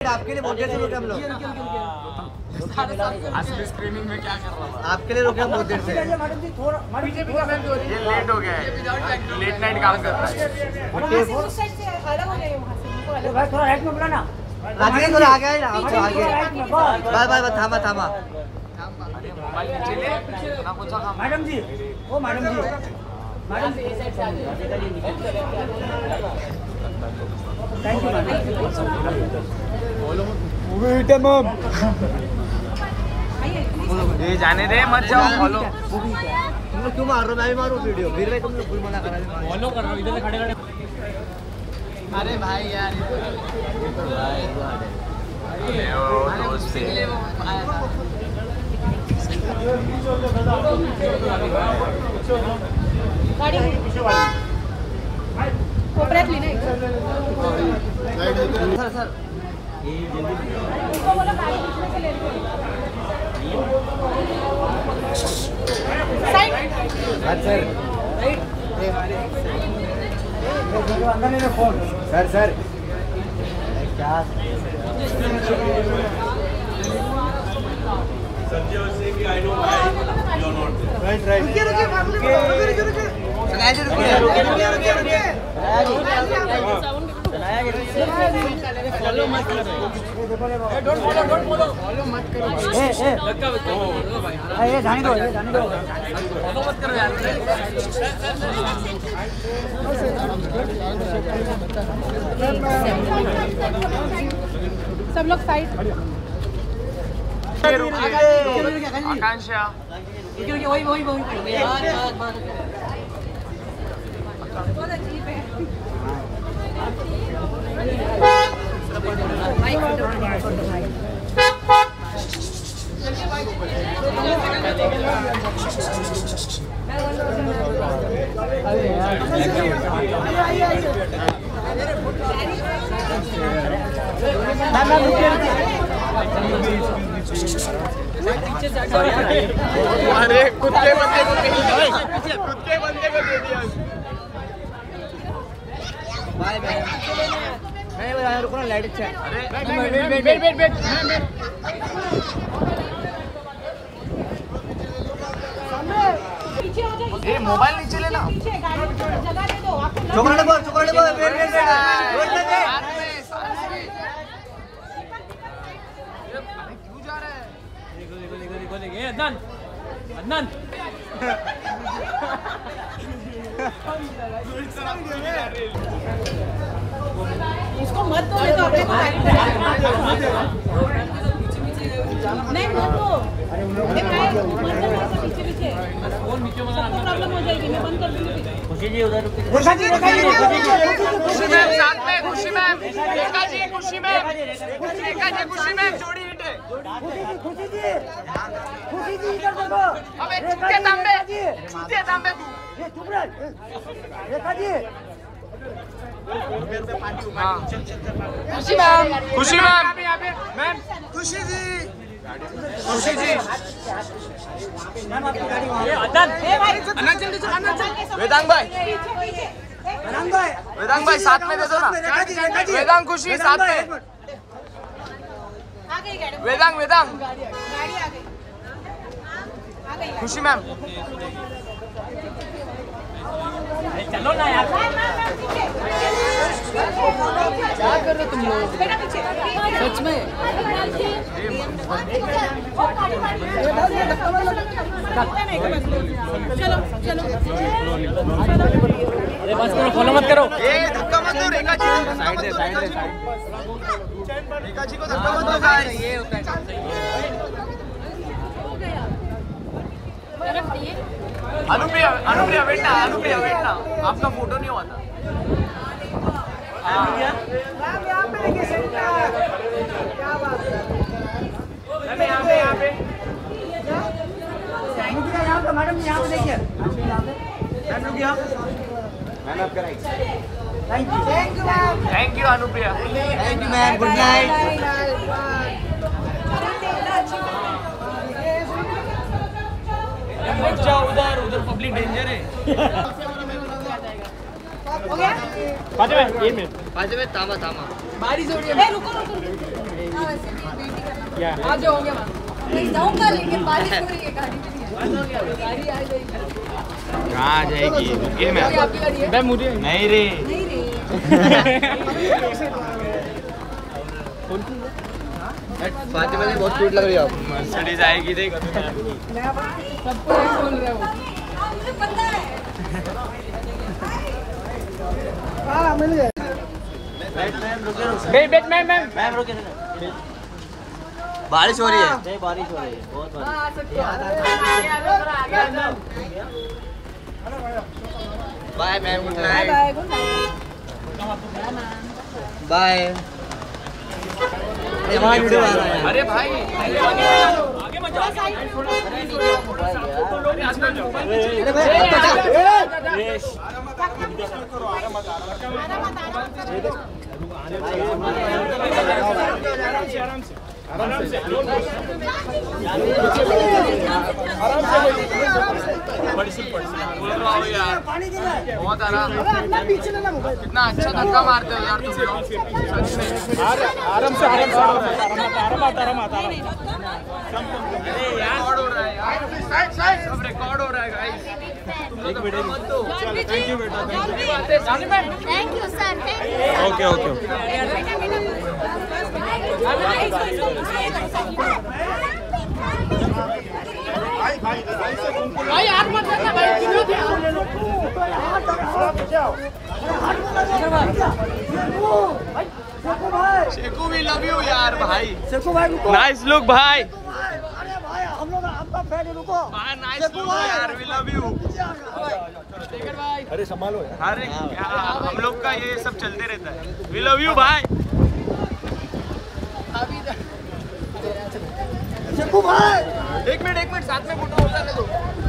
आपके लिए बहुत देर से रुके हम लोग। असली स्क्रीनिंग में क्या कर रहा था? आपके लिए रुके हम बहुत देर से। ये लेट हो गया है, लेट नाइट काम कर रहा है। आगे थोड़ा आगे आए ना, आगे बाय बाय थामा थामा। मोबाइल नीचे ले ना, कौन सा काम? मैडम जी, ओ madam ji, madam thank you ma'am. ये जाने दे, मत जाओ। फॉलो तुम लोग क्यों मार रहे हो? मैं भी मारूं वीडियो फिर भाई, तुम लोग कोई मना करा। फॉलो कर रहा हूँ, इधर से खड़े खड़े। अरे भाई यार, दोस्त कोपऱ्यात ली नाही सर सर अंदर नहीं फोन। सर सर क्या राइट राइट फॉलो मत करो, फॉलो मत करो। जाने दो, जाने दो। फॉलो मत करो यार। सब लोग साइड। आकांक्षा वही अरे कुत्ते बंदे को दे दिया, कुत्ते बंदे को दे दिया। Bye bye. नहीं भाई रुको ना, लाइट अच्छा है। वेट। ये मोबाइल नीचे लेना। चॉकलेट बोल वेट क्यों जा रहा है? देखो अदनान इसको मत दो, मैं तो अपने को नहीं मत दो। पीछे प्रॉब्लम हो जाएगी, मैं बंद कर दूंगी। खुशी जी उधर खुशी मैम साथ में, खुशी मैम, रेखा जी, खुशी मैम, खुशी मैम जोड़ी हिट है। खुशी जी इधर देखो। अबे चूते तांबे तू, ये चुप रह रेखा जी। खुशी मैम, मैम खुशी जी। मैम आपकी गाड़ी वहाँ। वेदांग भाई साथ में दे दो ना। वेदांग खुशी साथ में। वेदांग गाड़ी आ गई खुशी मैम। चलो ना यार। क्या कर रहे हो तुम लोग? सच में चलो अरे बस करो, फॉलो मत करो। ए धक्का मत दो रेखा जी, साइड से रेखा जी को धक्का मत दो गाइस। ये होता है अनुप्रिया वेट ना, आपका फोटो नहीं हुआ था। यहाँ पे मैडम यहाँ पे देखिए। Thank you Anupriya. Thank you ma'am, good night. मत जाओ उधर पब्लिक डेंजर है। हो गया? पाँच में थामा बारिश हो रही है। रुको आ जाओगे वहाँ नहीं जाऊँगा लेकिन बारिश हो रही है गाड़ी भी नहीं है गाड़ी आ जाएगी कहाँ आ जाएगी ये मैं आपकी गाड़ी है मुझे नहीं रे नहीं रे फातिमा ने बहुत क्यूट लग रही है आप। मर्सिडीज आएगी देख सबको नहीं बोल रहे हो मुझे पता है हाँ मिल गए बैठ मैम बारिश हो रही है। हाँ आ सकते हो bye ma'am, good bye night. Bye good night bye. हमारा वीडियो आ रहा है। अरे भाई आगे मत जाओ अरे भाई यार पानी दे रहा है बहुत आराम अपना पीछे लेना मोबाइल कितना अच्छा धक्का मारते हो यार तुम लोग सच में रिकॉर्ड हो रहा है यार सब रिकॉर्ड हो रहा है गाइस एक मिनट थैंक यू बेटा thank you sir thank you okay okay भाई हाथ मत रखना भाई शेखू भाई शेखू भी लव यू यार भाई शेखू भाई रुको नाइस लुक भाई अरे भाई हम लोग आपका फैन है रुको नाइस लुक यार वी लव यू अरे संभालो यार अरे क्या हम लोग का ये सब चलते रहता है वी लव यू भाई शेखू भाई एक मिनट साथ में फोटो